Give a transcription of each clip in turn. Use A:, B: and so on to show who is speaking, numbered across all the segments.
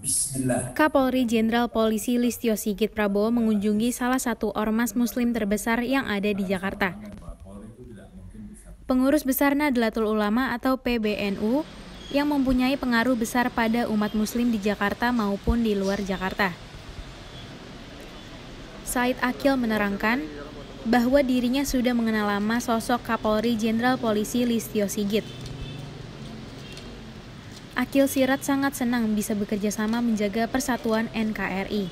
A: Bismillah.
B: Kapolri Jenderal Polisi Listio Sigit Prabowo mengunjungi salah satu ormas muslim terbesar yang ada di Jakarta. Pengurus Besar Nahdlatul Ulama atau PBNU yang mempunyai pengaruh besar pada umat muslim di Jakarta maupun di luar Jakarta. Said Akil menerangkan bahwa dirinya sudah mengenal lama sosok Kapolri Jenderal Polisi Listio Sigit. Akil Sirat sangat senang bisa bekerja sama menjaga persatuan NKRI.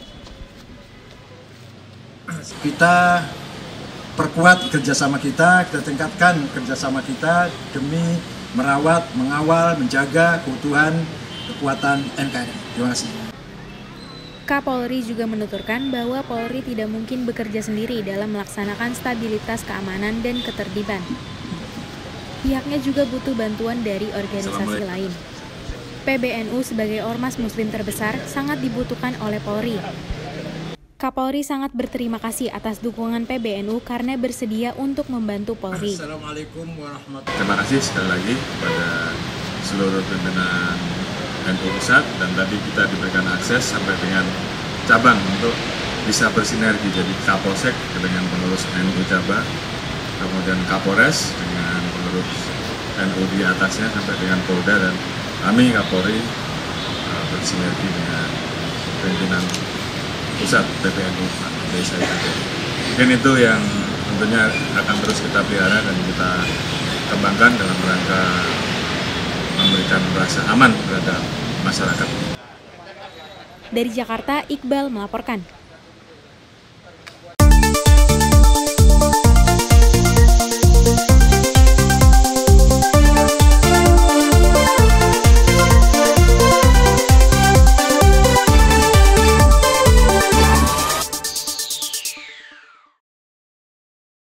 C: Kita perkuat kerjasama kita tingkatkan kerjasama kita demi merawat, mengawal, menjaga keutuhan, kekuatan NKRI. Terima kasih.
B: Kapolri juga menuturkan bahwa Polri tidak mungkin bekerja sendiri dalam melaksanakan stabilitas keamanan dan ketertiban. Pihaknya juga butuh bantuan dari organisasi lain. PBNU sebagai ormas muslim terbesar sangat dibutuhkan oleh Polri. Kapolri sangat berterima kasih atas dukungan PBNU karena bersedia untuk membantu Polri.
C: Assalamualaikum warahmatullahi wabarakatuh.
D: Terima kasih sekali lagi kepada seluruh pimpinan NU Pusat, dan tadi kita diberikan akses sampai dengan cabang untuk bisa bersinergi, jadi Kapolsek dengan pengurus NU cabang, kemudian Kapolres dengan pengurus NU di atasnya sampai dengan Polda, dan kami Kapolri bersinergi dengan pimpinan pusat PBNU Desa itu. Mungkin itu yang tentunya akan terus kita pelihara dan kita kembangkan dalam rangka memberikan rasa aman terhadap masyarakat.
B: Dari Jakarta, Iqbal melaporkan.